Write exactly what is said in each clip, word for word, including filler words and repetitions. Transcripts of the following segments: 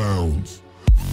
bounds.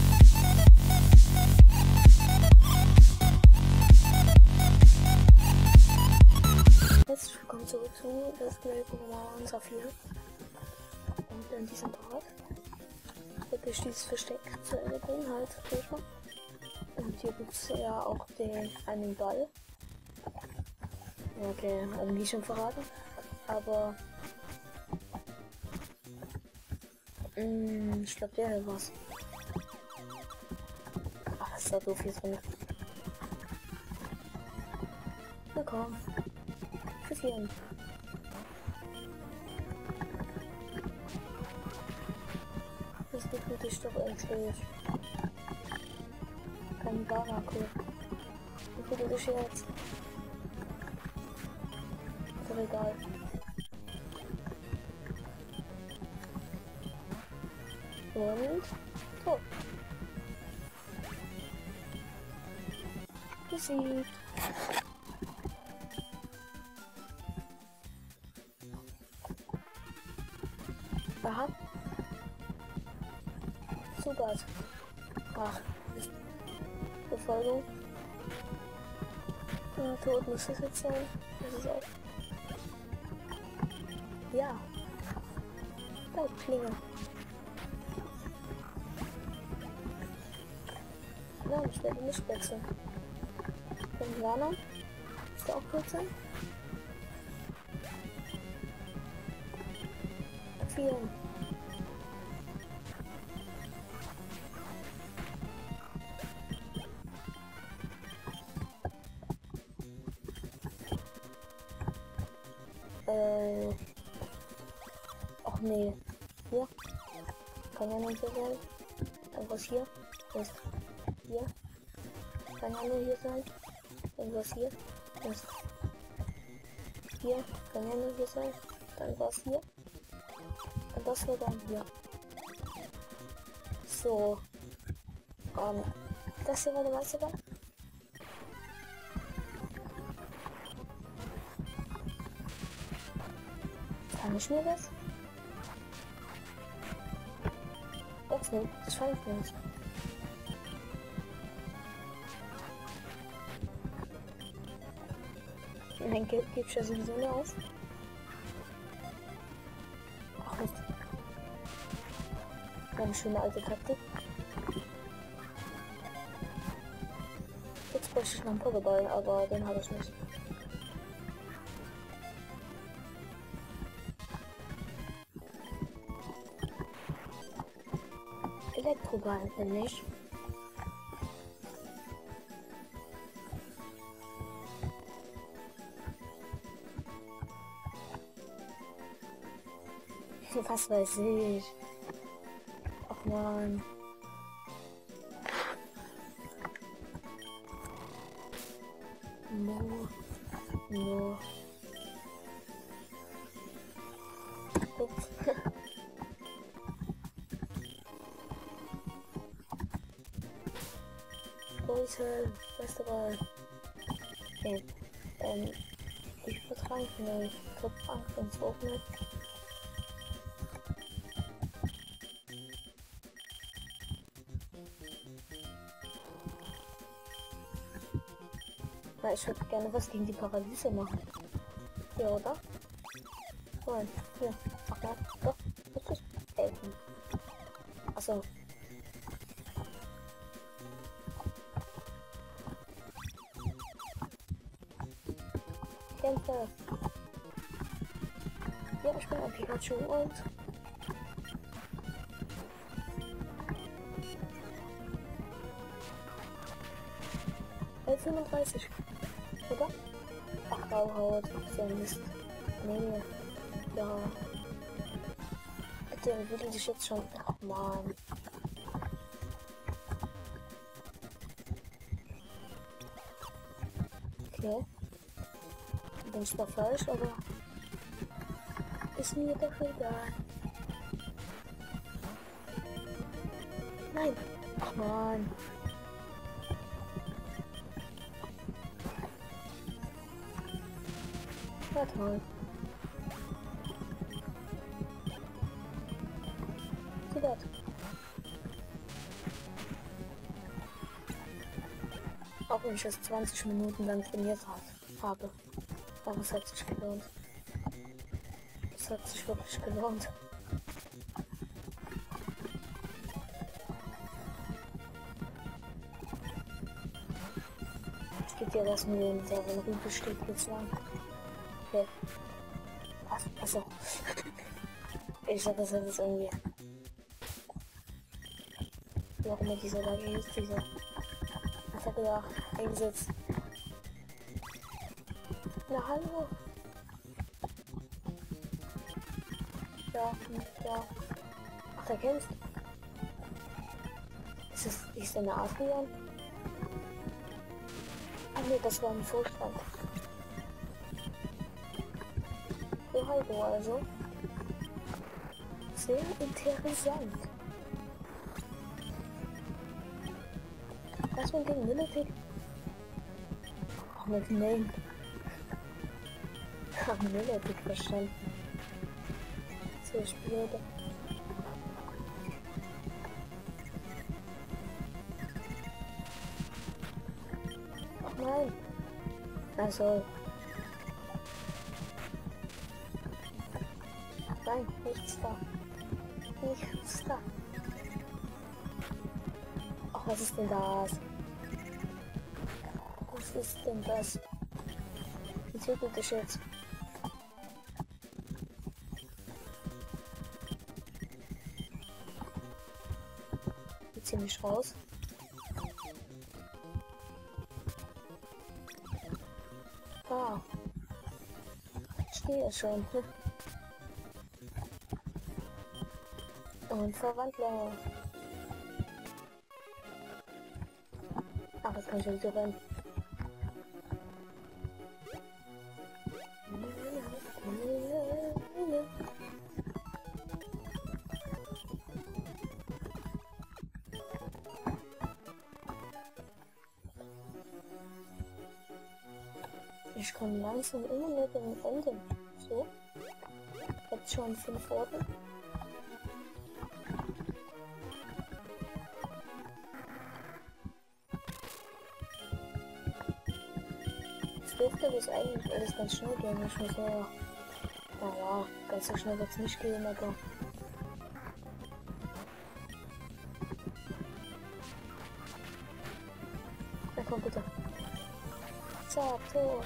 Herzlich willkommen zurück zu Let's Play Pokémon Saphir. Und in diesem Part wird ich dieses Versteck zu Ende bringen, halt durch. Und hier gibt es ja auch den einen Ball. Okay, also nie schon verraten. Aber mh, ich glaube der hier war's. Ach, ist da doof hier drin. Willkommen. Küsschen. Das begrüße ich doch endlich. Kein Barako. Wie viel ist jetzt? Ist doch egal. Und tot. Besiegt. Aha. Super. Ach, ist Befolgung. Ja, tot muss es jetzt sein. Das ist auch. Ja. Da Klinge. Ja, ich werde nicht wechseln. Und Lana? Ist der auch gut sein? Vier. Äh. Ach nee. Hier. Kann ja nicht so sein. Irgendwas hier. Ist hier. Kann ja nur hier sein. Irgendwas hier. Ist hier. Kann ja nur hier sein. Dann was hier. Und das wird dann hier. So. Ähm. Das hier war der Meisterball. Kann ich mir das? Das nicht. Das scheint nicht. Mein Geld gibt ja sowieso nicht aus. Ach, Mist. Eine schöne alte Taktik. Jetzt bräuchte ich noch einen Pokéball, aber den habe ich nicht. Elektroball, wenn nicht. Was weiß ich. Ach man. No. No. Ups. Leute, beste Ball. Okay. Ähm, ich würde rein, ne, Top acht und so nicht. Na, ich würde gerne was gegen die Paralyse machen. Ja, oder? Nein, hier. Ach ja, doch, das ist helfen. Achso. Kämpfe. Ja, ich bin ein Pikachu und elf fünfunddreißig. Oder? Ach, Rauhaut. So ein Mist. Nee. Ja. Bitte will ich jetzt schon. Ach man. Okay. Bin ich da falsch, aber ist mir doch egal. Nein. Ach man. Ja, toll. Super. Auch wenn ich das zwanzig Minuten lang trainiert habe. Aber es hat sich gelohnt. Es hat sich wirklich gelohnt. Es gibt ja das mit dem, der in Rübe steht, jetzt lang. Okay. Was? Achso. Ich sag, das ist irgendwie. Wie auch immer dieser da hieß, dieser. Was hat er da eingesetzt? Na hallo. Ja, hm, ja. Ach, der kennst. Ist das, ist der eine Adrian? Ach nee, das war ein Vorstand. So hallo also. Sehr interessant. Was mit dem Lunatic? Ach, mit Name. Ach, Lunatic verstanden. So, ich blöde. Ach nein. Also. Nein, nichts da. Nichts da. Ach, was ist denn das? Was ist denn das? Wie tötet dich jetzt? Ich zieh mich raus. Ah. Ich stehe schon. Und Verwandlung. Ach, das kann ich ja wieder rein. Ich komme langsam immer mehr dem Ende. So. Jetzt schon fünf Orte. Es dürfte bis eigentlich alles ganz schnell gehen. Ich muss nur. Naja, ganz so schnell wird es nicht gehen, aber. Na komm bitte. Zack, tot.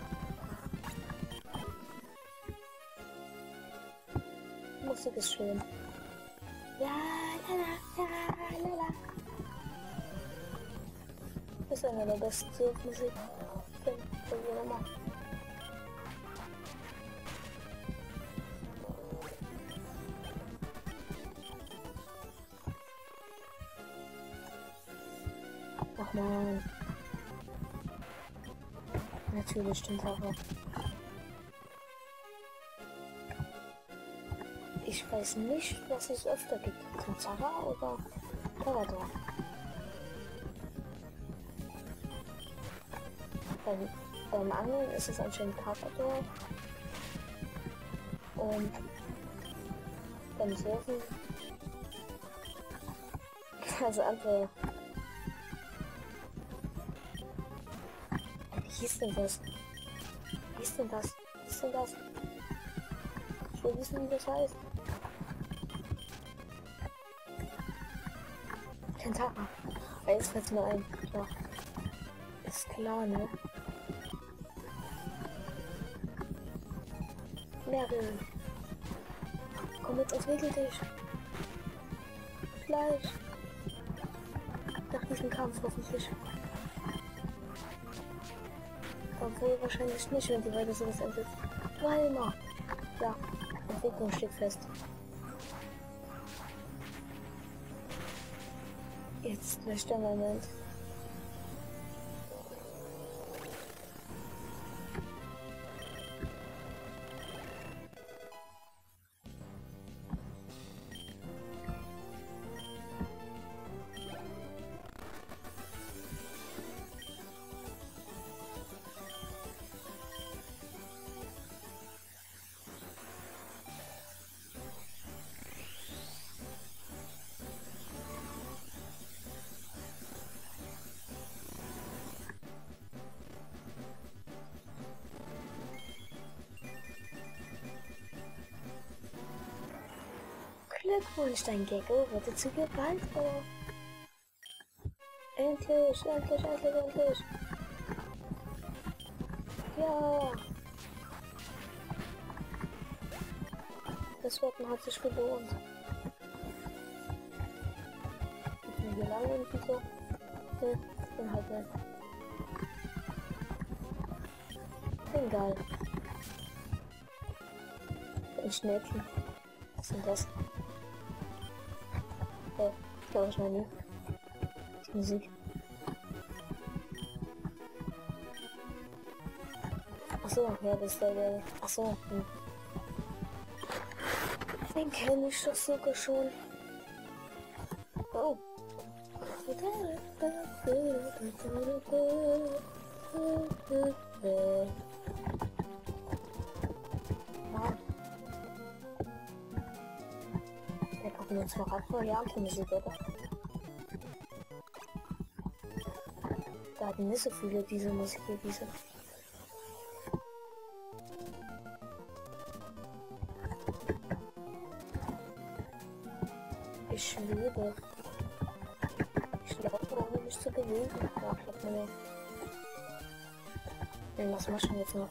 Musik ist schön. Ja, la la, ja, la la. Das ist eine der besten Musik. Von mir nochmal. Ach man. Natürlich stimmt aber. Ich weiß nicht, was es öfter gibt. Tenzara oder Parador. Beim, beim Angeln ist es anscheinend Parador. Und beim Surfen. Also andere. Wie hieß denn das? Wie hieß denn das? Wie hieß denn das? Ich will wissen, wie das heißt. Tentara. Jetzt fällt mir ein. Ja. Ist klar, ne? Meryl. Komm jetzt, entwickel dich. Gleich. Nach diesem Kampf hoffentlich. Obwohl wahrscheinlich nicht, wenn die weiter sowas endet. Walmer. Ja, Entwicklung steht fest. Jetzt gleich der Moment. Glückwunsch, dein Gecko wurde zu Gewalt. Endlich, endlich, endlich, endlich. Ja. Das Wetten hat sich gelohnt. Ich bin hier lang irgendwie so. Ne, ich bin halt nicht. Bin geil. Ein Schnäppchen. Was ist denn das? Hey, ich glaube ich noch nie. Das ist Musik. Achso, ja, das ist der, der. Achso. Hm. Den kenne ich doch sogar schon. Oh. Mann. Der kommt mir zwar ab vor Jahren die Musik, oder? Da hatten nicht so viele diese Musik hier, diese. Ich schwebe. Ich glaube, warum mich zu bewegen. Ja, klappt mir nicht. Nee, was machst du jetzt noch?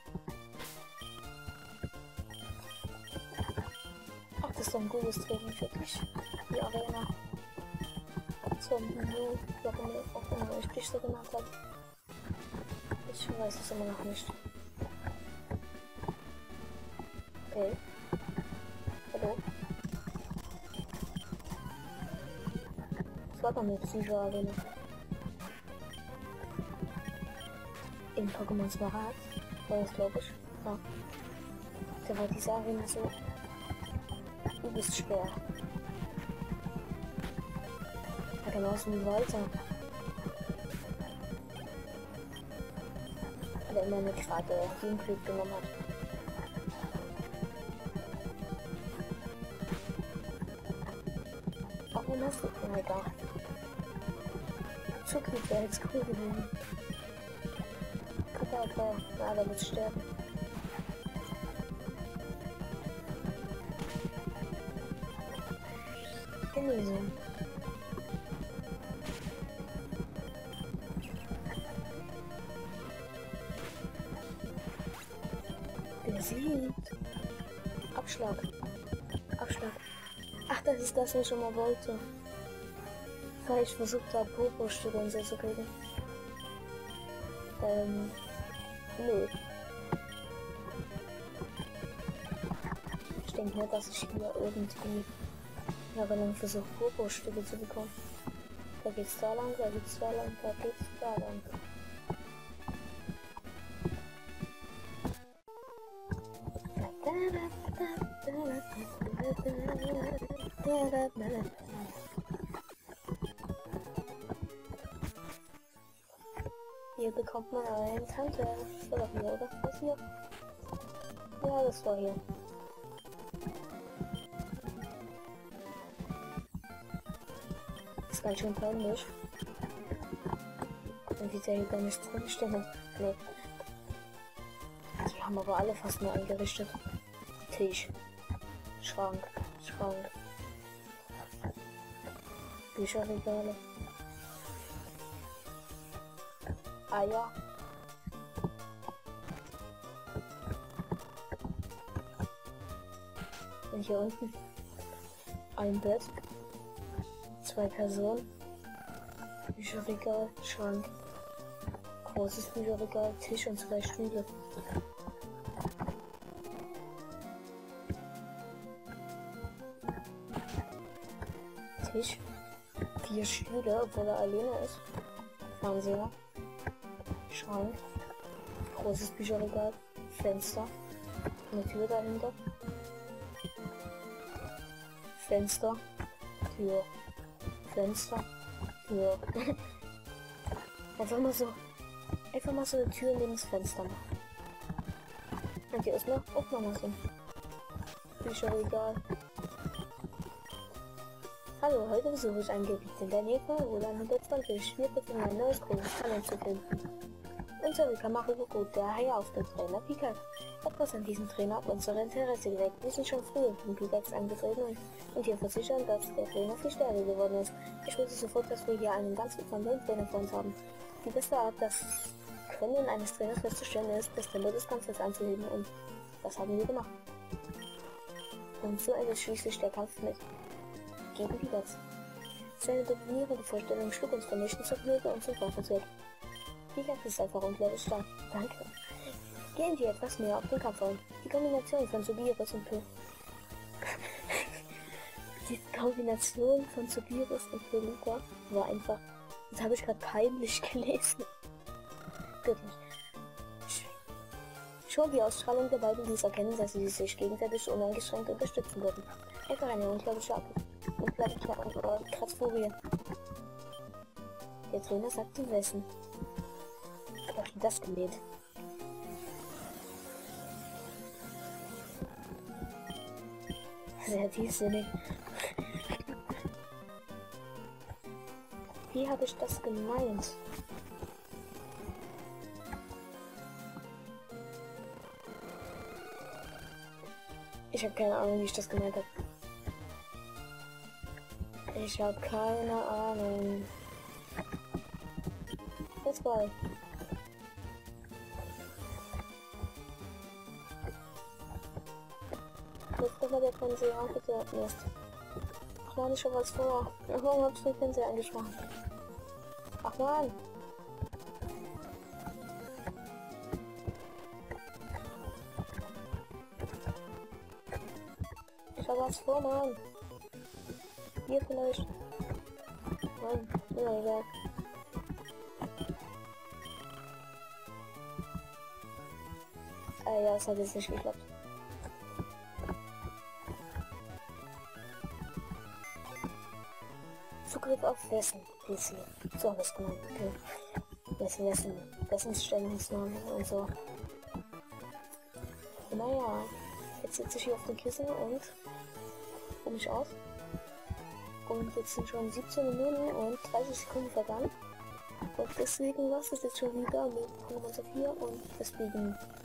Ach, das ist doch ein gutes Training für dich. Die Arena. Zum Menü, warum er auch immer ich dich so genannt hat. Ich weiß es immer noch nicht. Okay. Hallo? Das war doch eine Psycho-Arena. In Pokémon Smaragd war das, glaube ich. Ja. Da war diese Arena so übelst schwer. Ja, genauso wie weiter. Weil immer mit Vater den Glück genommen hat. Warum hast du denn egal? Zukunft wäre jetzt cool gewesen. Kappa, na, da wird sterben. Genesung. Besiegt. Abschlag. Abschlag. Ach, das ist das, was ich schon mal wollte. Weil ich versucht habe, Popo-Stücke und so zu kriegen. Ähm, nö. Ich denke nicht, dass ich hier irgendwie ja, wenn man versucht, Popo-Stücke zu bekommen. Da geht's da lang, da geht's da lang, da geht's da lang. Hier bekommt man einen Tante. Das war doch hier, oder? Was hier? Ja, das war hier. Das ist ganz schön peinlich. Und die hier gar nicht drinstehen. Nee. Die haben aber alle fast nur eingerichtet. Tisch. Schrank. Schrank. Bücherregale. Eier. Und hier unten ein Bett. Zwei Personen. Bücherregal. Schrank. Großes Bücherregal. Tisch und zwei Stühle. Tisch. Vier Stühle, obwohl er alleine ist. Fernseher. Schrank. Großes Bücherregal. Fenster. Eine Tür dahinter. Fenster. Tür. Fenster. Tür. Einfach mal so. Einfach mal so eine Tür neben das Fenster machen. Und hier ist noch auch noch mal so ein Bücherregal. Hallo, heute besuche ich ein Gebiet in der Nähe von Roland hundertzwanzig. Schwierig für mein neues großes Talent zu finden. Unser Kamera gut, der Hai auf den Trainer Pikachu. Etwas an diesem Trainer hat unsere Interesse geweckt. Wir sind schon früh in Pikachu angetreten und hier versichern, dass der Trainer viel stärker geworden ist. Ich wusste sofort, dass wir hier einen ganz besonderen Trainer vor uns haben. Die beste Art, das Können eines Trainers festzustellen ist, das Tempo des Kampfes anzuheben, und das haben wir gemacht. Und so endet schließlich der Kampf mit gegen Pikachu. Seine dominierende Vorstellung schlug uns vernichtend zur Knete und zum Waffenzweck. Pikachu ist einfach unglaublich stark. Danke. Gehen wir etwas mehr auf den Kampf ein. Die Kombination von Subirus und Pil Die Kombination von Subirus und Peluca war einfach. Das habe ich gerade peinlich gelesen. Wirklich. Schon die Ausstrahlung der beiden ließ erkennen, dass sie sich gegenseitig uneingeschränkt unterstützen würden. Einfach eine unglaubliche unglaubliche Kraftfurie. Der Trainer sagt zum Wissen. Aber schon das genäht. Sehr tiefsinnig. Wie habe ich das gemeint? Ich habe keine Ahnung, wie ich das gemeint habe. Ich habe keine Ahnung. Let's go. Jetzt kommt mal der Fernseher, bitte. Mist. Ach man, ich hab was vor. Warum hab ich den Fernseher angeschmacht? Ach man. Ich hab was vor, Mann. Hier vielleicht. Mann, ja, egal. Äh, ja, es hat jetzt nicht geklappt. Zugriff auf wessen P C. So habe ich es gemeint. Okay. Wessen, wessen, wessen Stellungsnamen und so. Naja, jetzt sitze ich hier auf dem Kissen und ruhe mich aus. Und jetzt sind schon siebzehn Minuten und dreißig Sekunden vergangen. Und deswegen war es jetzt schon wieder mit Pokémon Saphir und deswegen